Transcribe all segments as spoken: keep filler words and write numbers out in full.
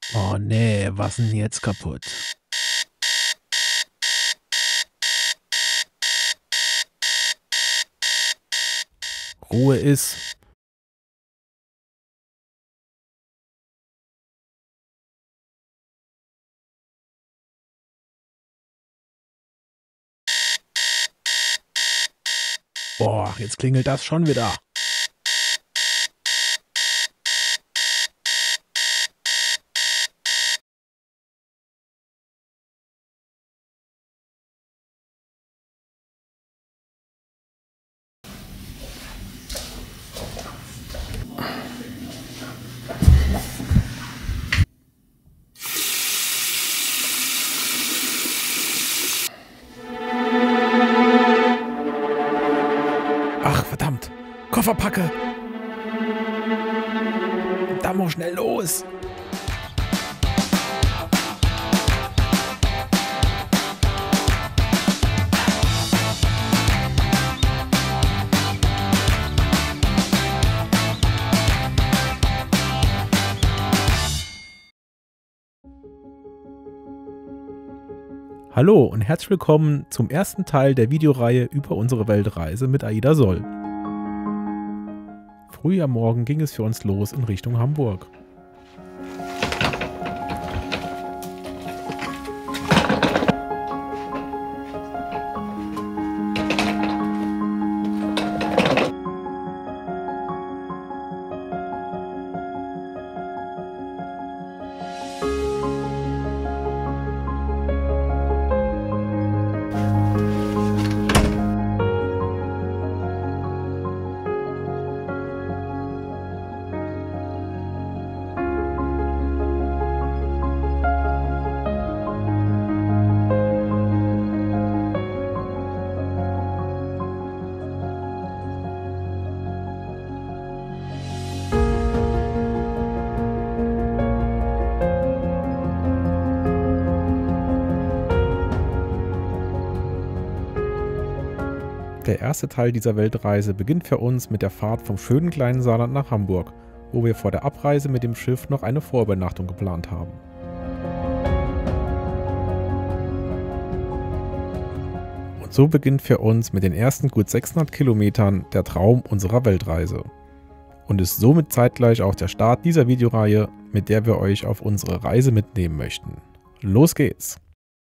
Oh nee, was denn jetzt kaputt? Ruhe ist. Boah, jetzt klingelt das schon wieder. Ach, verdammt. Koffer packe. Da muss schnell los. Hallo und herzlich willkommen zum ersten Teil der Videoreihe über unsere Weltreise mit Aida Soll. Früh am Morgen ging es für uns los in Richtung Hamburg. Der erste Teil dieser Weltreise beginnt für uns mit der Fahrt vom schönen kleinen Saarland nach Hamburg, wo wir vor der Abreise mit dem Schiff noch eine Vorübernachtung geplant haben. Und so beginnt für uns mit den ersten gut sechshundert Kilometern der Traum unserer Weltreise. Und ist somit zeitgleich auch der Start dieser Videoreihe, mit der wir euch auf unsere Reise mitnehmen möchten. Los geht's!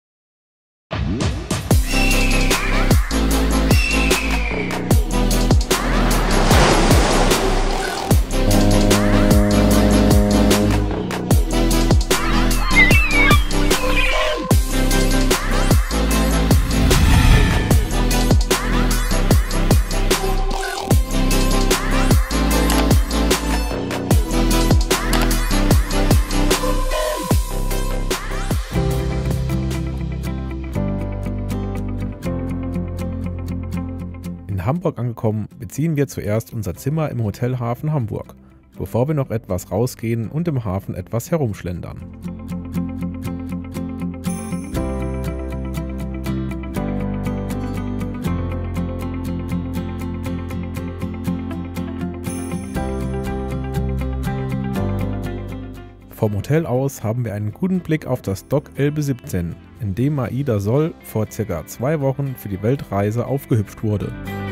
In Hamburg angekommen, beziehen wir zuerst unser Zimmer im Hotel Hafen Hamburg, bevor wir noch etwas rausgehen und im Hafen etwas herumschlendern. Vom Hotel aus haben wir einen guten Blick auf das Dock Elbe siebzehn, in dem Aida Soll vor ca. zwei Wochen für die Weltreise aufgehübscht wurde.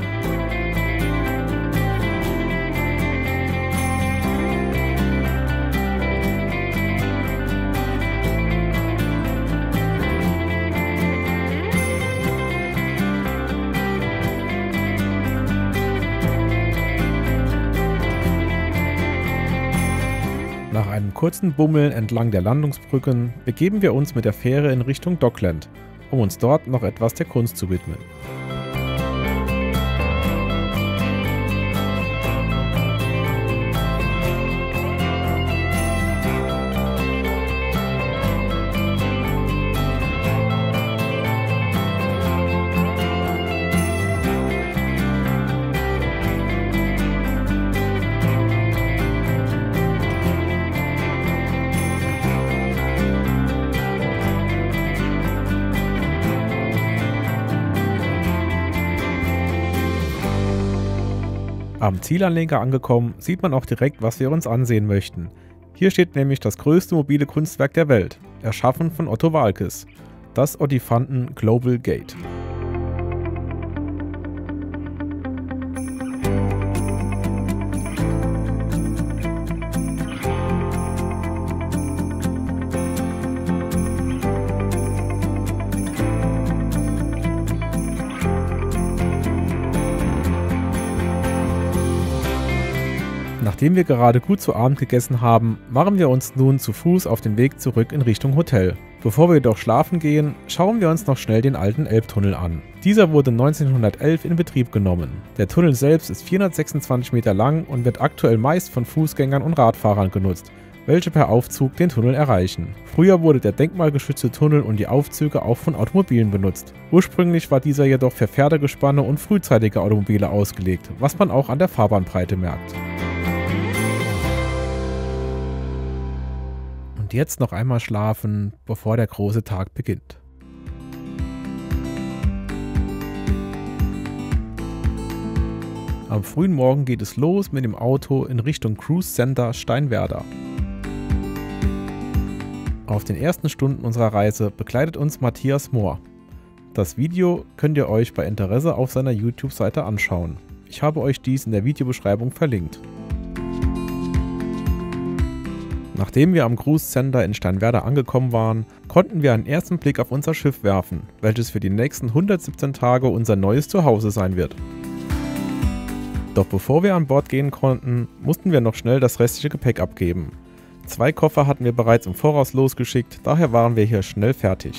Nach einem kurzen Bummeln entlang der Landungsbrücken begeben wir uns mit der Fähre in Richtung Dockland, um uns dort noch etwas der Kunst zu widmen. Am Zielanleger angekommen, sieht man auch direkt, was wir uns ansehen möchten. Hier steht nämlich das größte mobile Kunstwerk der Welt, erschaffen von Otto Waalkes, das Oddifanten Global Gate. Nachdem wir gerade gut zu Abend gegessen haben, machen wir uns nun zu Fuß auf den Weg zurück in Richtung Hotel. Bevor wir jedoch schlafen gehen, schauen wir uns noch schnell den alten Elbtunnel an. Dieser wurde neunzehnhundertelf in Betrieb genommen. Der Tunnel selbst ist vierhundertsechsundzwanzig Meter lang und wird aktuell meist von Fußgängern und Radfahrern genutzt, welche per Aufzug den Tunnel erreichen. Früher wurde der denkmalgeschützte Tunnel und die Aufzüge auch von Automobilen benutzt. Ursprünglich war dieser jedoch für Pferdegespanne und frühzeitige Automobile ausgelegt, was man auch an der Fahrbahnbreite merkt. Und jetzt noch einmal schlafen, bevor der große Tag beginnt. Am frühen Morgen geht es los mit dem Auto in Richtung Cruise Center Steinwerder. Auf den ersten Stunden unserer Reise begleitet uns Matthias Mohr. Das Video könnt ihr euch bei Interesse auf seiner YouTube-Seite anschauen. Ich habe euch dies in der Videobeschreibung verlinkt. Nachdem wir am Cruise Center in Steinwerder angekommen waren, konnten wir einen ersten Blick auf unser Schiff werfen, welches für die nächsten hundertsiebzehn Tage unser neues Zuhause sein wird. Doch bevor wir an Bord gehen konnten, mussten wir noch schnell das restliche Gepäck abgeben. Zwei Koffer hatten wir bereits im Voraus losgeschickt, daher waren wir hier schnell fertig.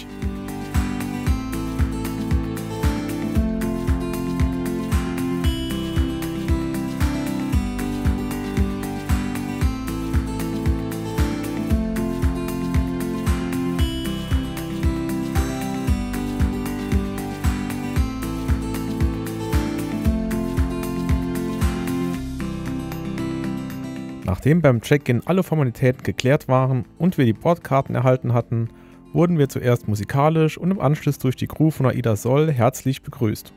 Nachdem beim Check-in alle Formalitäten geklärt waren und wir die Bordkarten erhalten hatten, wurden wir zuerst musikalisch und im Anschluss durch die Crew von AIDA Sol herzlich begrüßt.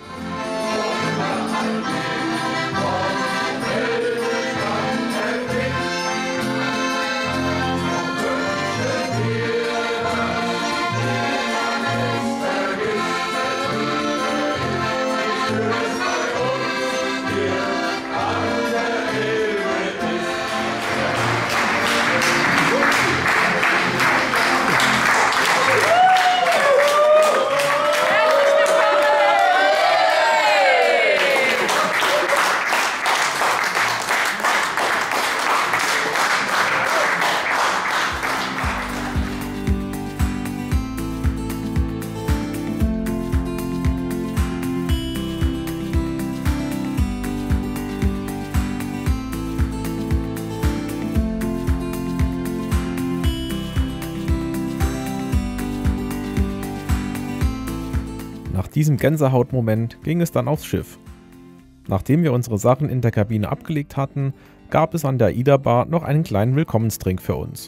Nach diesem Gänsehautmoment ging es dann aufs Schiff. Nachdem wir unsere Sachen in der Kabine abgelegt hatten, gab es an der AIDA Bar noch einen kleinen Willkommensdrink für uns.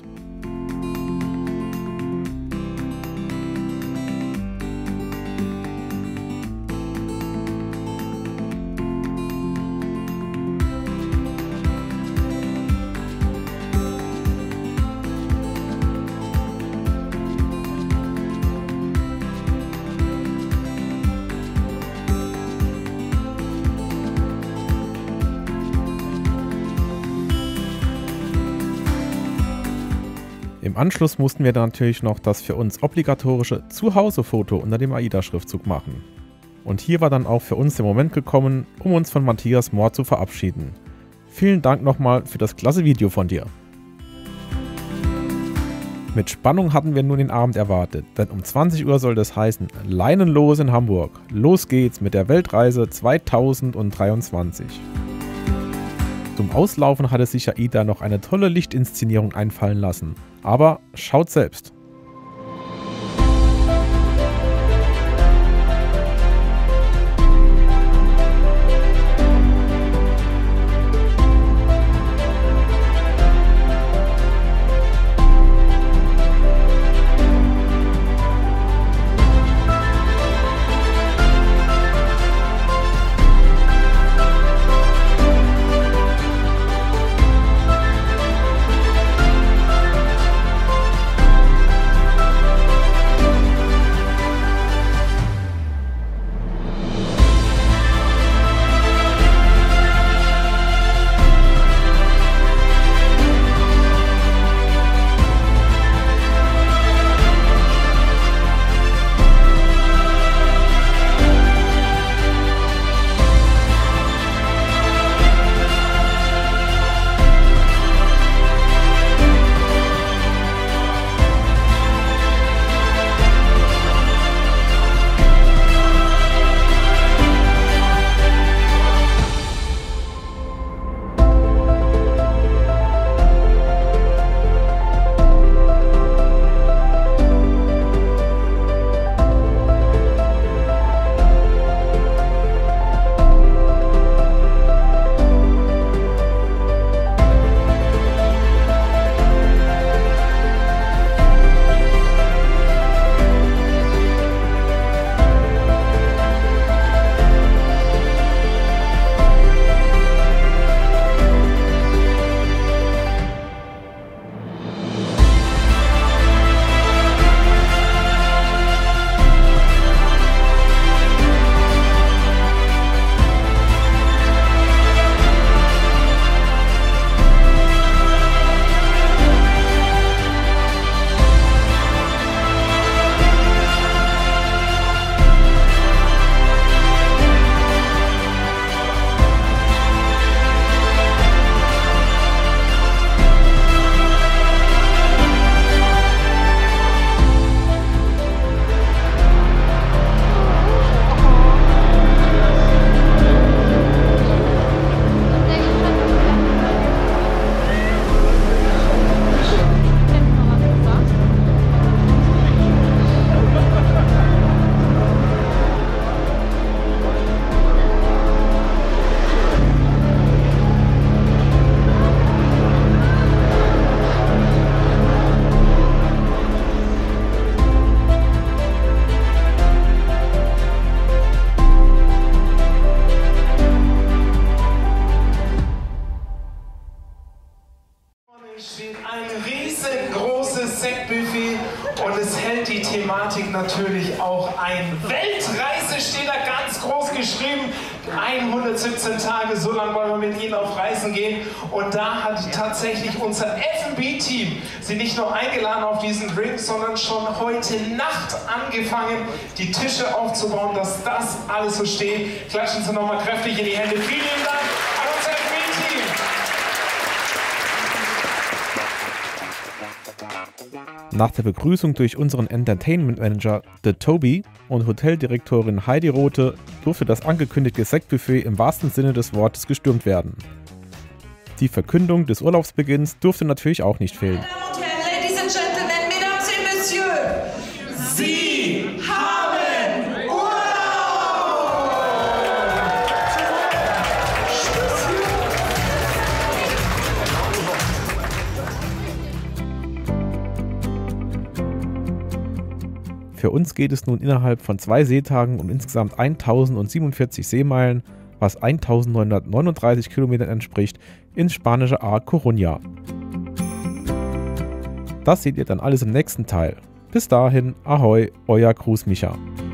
Im Anschluss mussten wir dann natürlich noch das für uns obligatorische Zuhause-Foto unter dem AIDA-Schriftzug machen. Und hier war dann auch für uns der Moment gekommen, um uns von Matthias Mohr zu verabschieden. Vielen Dank nochmal für das klasse Video von dir. Mit Spannung hatten wir nun den Abend erwartet, denn um zwanzig Uhr sollte es heißen, leinenlos in Hamburg. Los geht's mit der Weltreise zweitausenddreiundzwanzig. Zum Auslaufen hatte sich AIDA noch eine tolle Lichtinszenierung einfallen lassen. Aber schaut selbst! natürlich auch ein Weltreise, steht da ganz groß geschrieben. hundertsiebzehn Tage, so lange wollen wir mit Ihnen auf Reisen gehen. Und da hat tatsächlich unser F und B-Team Sie nicht nur eingeladen auf diesen Drink, sondern schon heute Nacht angefangen, die Tische aufzubauen, dass das alles so steht. Klatschen Sie nochmal kräftig in die Hände. Vielen Dank an unser F und B-Team. Nach der Begrüßung durch unseren Entertainment Manager The Toby und Hoteldirektorin Heidi Rothe durfte das angekündigte Sektbuffet im wahrsten Sinne des Wortes gestürmt werden. Die Verkündung des Urlaubsbeginns durfte natürlich auch nicht fehlen. Meine Damen und Herren, Ladies and Gentlemen, Mesdames et Messieurs, Sie haben Urlaub! Für uns geht es nun innerhalb von zwei Seetagen um insgesamt eintausendsiebenundvierzig Seemeilen, was eintausendneunhundertneununddreißig Kilometern entspricht, ins spanische A Coruña. Das seht ihr dann alles im nächsten Teil. Bis dahin, ahoi, euer Cruz Micha.